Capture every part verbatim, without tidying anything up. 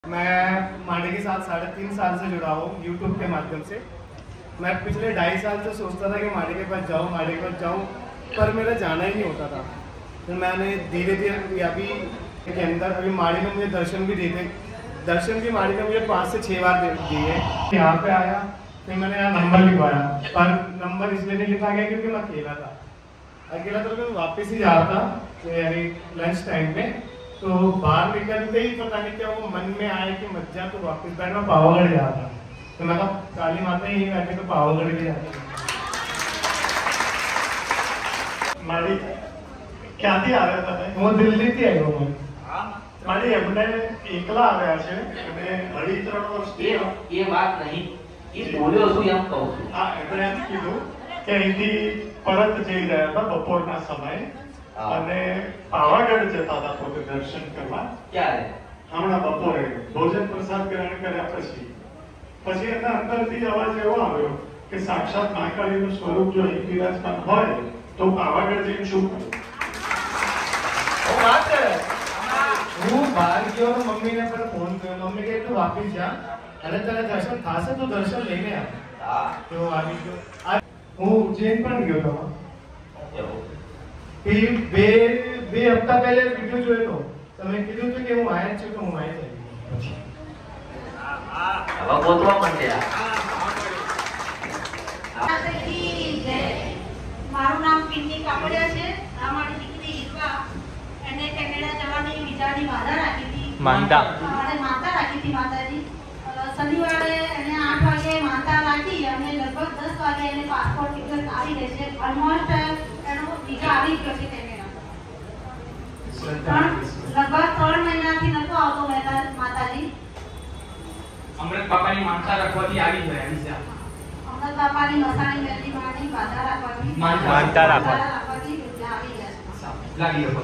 मैं मांडे के साथ साढ़े तीन साल से जुड़ा हूँ यूट्यूब के माध्यम से। मैं पिछले ढाई साल से सोचता था कि मांडे के पास जाऊँ मांडे के पास जाऊँ, पर मेरा जाना ही नहीं होता था। फिर मैंने धीरे धीरे अभी के अंदर अभी मांडे में मुझे दर्शन भी दिए थे। दर्शन भी मांडे में मुझे पाँच से छः बार दिए। यहाँ पे आया फिर मैंने यहाँ नंबर लिखवाया, पर नंबर इसलिए नहीं लिखा गया क्योंकि मैं अकेला था अकेला था मैं वापस ही जा रहा था यानी लंच टाइम में। तो बाहर निकलते ही पता नहीं क्या वो मन में आया कि मत जा, तो वापस बैठ मैं पावागढ़ जा रहा था। तो मैं कहा काली माता ही बैठे तो पावागढ़ भी जाती મારી ક્યાંથી આવ્યા હતા? હું દિલ્હીથી આવ્યો હું મારી એમને એકલા આવ્યા છે અને અઢી ત્રણ વર્ષ એ એ વાત નહીં, એ બોલ્યો છું એમ કહું છું. હા, એમણે એમ કીધું કે અહીંથી પરત જઈ રહ્યા હતા બપોરના સમયે અને પાવાગઢ જતા હતા પોતે દર્શન કરવા. ક્યારે? હમણાં બપોરે ભોજન પ્રસાદ ગ્રહણ કર્યા પછી પછી એના અંદરથી અવાજ એવો આવ્યો કે સાક્ષાત મહાકાળીનું સ્વરૂપ જો અહીં વિરાજમાન હોય તો પાવાગઢ જઈને શું કરું? વાત હું બહાર ગયો તો મમ્મીને પર ફોન કર્યો. મમ્મી કે તું વાપસ જા અને તને દર્શન થશે તો દર્શન લઈને આવ. હા, તો આવી ગયો. હું ઉજ્જૈન પણ ગયો હતો. બે બે હપ્તા પહેલા વિડીયો જોયો તો તમે કીધું હતું કે હું આયા છું તો હું આયા છું. હવે ગોતવા માંડ્યા. મારું નામ પિન્ની કાપડિયા છે. આ મારી દીકરી ઈરવા એને કેનેડા જવાની વિચારની બાધા રાખી હતી. માનતા મારે માનતા રાખી હતી માતાજી. શનિવારે એને આઠ વાગે માનતા રાખી અને લગભગ દસ વાગે એને પાસપોર્ટ ટિકિટ આવી ગઈ છે. ઓલમોસ્ટ એનો વિઝા આવી ગયો છે કેનેડા. લગભગ ત્રણ મહિનાથી નતો આવતો માતાજી. અમૃત બાપાની માનતા રાખવાથી આવી ગયા વિઝા. અમૃત બાપાની મસાણી મેલની માની બાધા રાખવાથી માનતા રાખવાથી વિઝા આવી ગયા છે. લાગી ગયો.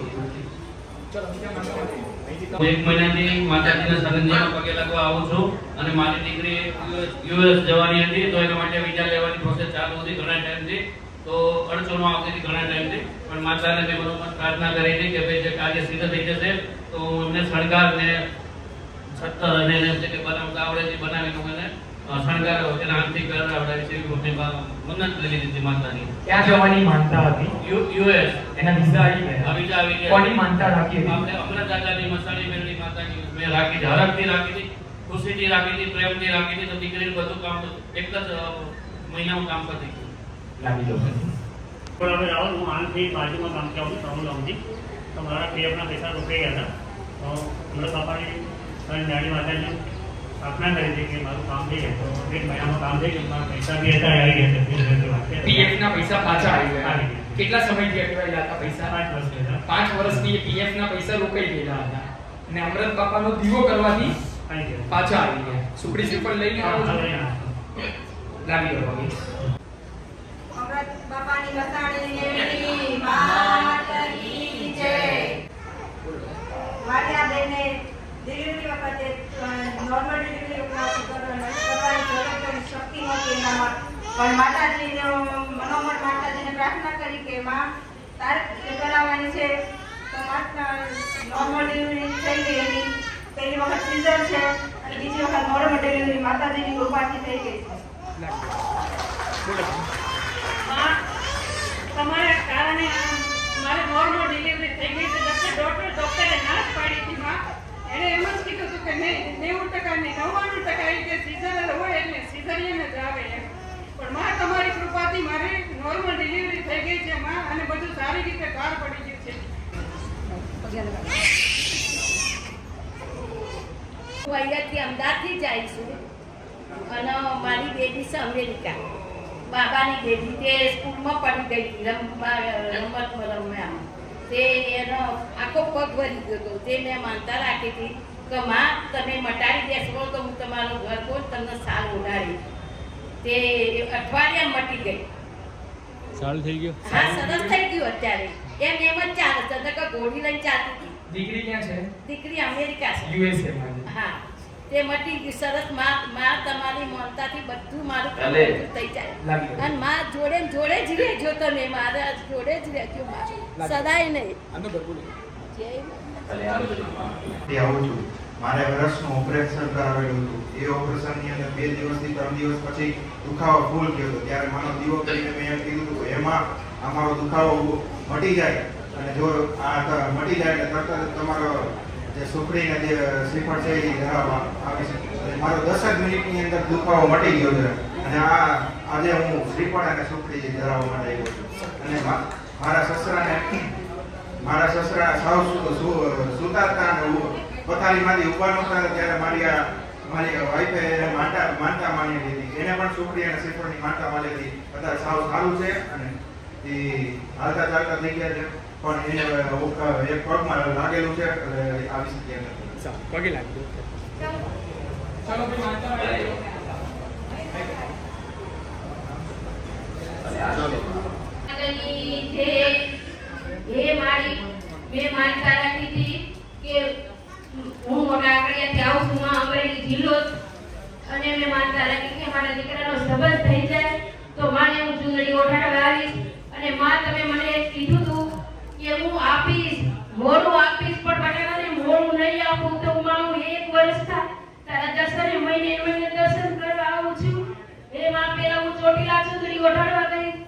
એક મહિનાથી માતાજીના સરંજામાં પગે લાગવા આવું છું અને મારી દીકરી યુએસ જવાની હતી તો એના માટે વિઝા લેવાની પ્રોસેસ ચાલુ હતી ઘણા ટાઈમથી. તો અડચણો આવતી હતી ઘણા ટાઈમથી, પણ માતાને મેં બરોબર પ્રાર્થના કરી હતી કે ભાઈ જે કાર્ય સિદ્ધ થઈ જશે તો એમને શણગાર ને સત્તર અને એને કે બનાવતા આવડે છે બનાવી દઉં એને શણગાર એના હાથથી કરાવડાવી છે એવી મમ્મી મન્નત લઈ લીધી હતી માતાની. ક્યાં જવાની માનતા હતી? યુએસ. એના વિઝા આવી ગયા. વિઝા આવી ગયા. કોની માનતા રાખી હતી? આપણે અમૃત દાદાની મસાણી મેળવી માતાની મેં રાખી હતી, હરખથી રાખી હતી, ખુશીથી રાખી હતી, પ્રેમથી રાખી હતી. તો દીકરીનું બધું કામ એક જ મહિનામાં કામ પતી ગયું. લાગી ગયો. બરાબર. આવો હું આનથી બાજુમાં કામ કરું છું તમિલનાડુથી. તો મારા પીએફના પૈસા રોકાઈ ગયા હતા. તો અમૃત બાપાની નાની માતાજી સ્થાપના કરી હતી કે મારું કામ થઈ જાય તો એક મહિનામાં કામ થઈ ગયું. મારા પૈસા બી હતા આવી ગયા છે. પીએફ ના પૈસા પાછા આવી ગયા. કેટલા સમયથી અટવાયેલા હતા પૈસા? પાંચ વર્ષ થયા. પાંચ વર્ષથી પીએફ ના પૈસા રોકાઈ ગયેલા હતા અને અમૃત બાપાનો દીવો કરવાથી આવી ગયા પાછા આવી ગયા. સુખડી શ્રીફળ લઈને આવો છો? લાગી ગયો. અમૃત બાપાની મસાણી માત કી જય. મારી આ બેને ડિલિવરી વખતે નોર્મલ ડિલિવરી વખતે કરવાની જરૂર શક્તિ નહોતી એનામાં, પણ માતાજીને મનોમન માતાજીને પ્રાર્થના કરી કે માં તારે કરાવવાની છે તો માતા નોર્મલ ડિલિવરી થઈ ગઈ. એની પહેલી વખત સિઝર છે અને બીજી વખત નોર્મલ ડિલિવરી માતાજીની કૃપાથી થઈ ગઈ છે. તમારા કારણે મારે નોર્મલ ડિલિવરી થઈ ગઈ છે. ડોક્ટર ડોક્ટરે ના જ પાડી હતી. માં એને એમ જ કીધું હતું કે નેવું ટકા ને નવ્વાણું ટકા એ કે સિઝર હોય એટલે સિઝરિયન જ આવે એમ. પણ માં તમારી કૃપાથી મારે નોર્મલ ડિલિવરી થઈ ગઈ છે માં, અને બધું સારી રીતે પાર પડી ગયું છે. હું અહીંયાથી અમદાવાદથી જ આવી છું અને મારી બેબી છે અમેરિકા. બાબાની બેબી તે સ્કૂલમાં પડી ગઈ હતી રમતમાં રમ્યા. તે એનો આખો પગ ભરી ગયો હતો. તે મેં માનતા રાખી હતી કે માં તમે મટાડી દેશો તો હું તમારું ઘર કોણ તમને સાલ ઉડાડી. તે અઠવાડિયા મટી ગઈ. સાલ થઈ ગયો? હા, સરસ થઈ ગયું. અત્યારે એમ એમ જ ચાલે છે કે ગોળી લઈને ચાલતી હતી. દીકરી ક્યાં છે? દીકરી અમેરિકા છે. યુએસએ માં. હા, તે મટી ગયું. સરસ. માં માં તમારી માનતાથી બધું મારું થઈ જાય અને માં જોડે જોડે જ રહેજો. તમે મારા જોડે જ રહેજો માં, સદાય નહીં. જય આવું છું મારે વર્ષનું ઓપરેશન કરાવેલું હતું. એ ઓપરેશનની અંદર બે દિવસથી ત્રણ દિવસ પછી દુખાવો ફૂલ થયો હતો. ત્યારે માનો દીવો કરીને મેં એમ કીધું હતું એમાં અમારો દુખાવો મટી જાય અને જો આ મટી જાય એટલે તરત જ તમારો જે સુખડીને જે શ્રીફળ છે એ ધરાવવા આવી શકે. મારો દસ જ મિનિટની અંદર દુખાવો મટી ગયો છે અને આ આજે હું શ્રીફળ અને સુખડી ધરાવવા માટે આવ્યો છું. અને મારા સસરાને મારા સસરા સાવ સુતા હતા અને પથારીમાંથી ઉભા નહોતા ત્યારે મારી આ મારી વાઈફે એને માનતા માનતા માની લીધી. એને પણ સુખડી અને શ્રીફળની માનતા માની લીધી. અત્યારે સાવ સારું છે અને એ હાલતા ચાલતા થઈ ગયા છે. પણ એને એક પગમાં લાગેલું છે એટલે આવી શક્યા નથી. પગે લાગ્યું. ચાલો ભાઈ માનતા વાળી એ મારી મેં માનતા રાખી હતી કે હું મોટા આકડિયાથી આવું છું માં અમરેલી જિલ્લો અને મેં માનતા રાખી કે મારા દીકરાનો સંબંધ થઈ જાય તો માને હું ચૂંદડી ઓઢાડવા આવીશ અને માં તમે મને કીધું હતું કે હું આપીશ મોડું આપીશ પણ બટાકાને મોડું નહીં આપું તો માં હું એક વર્ષ તારા દર્શને મહિને મહિને દર્શન કરવા આવું છું. એ માં પેલા હું ચોટીલા ચૂંદડી ઓઢાડવા ગઈ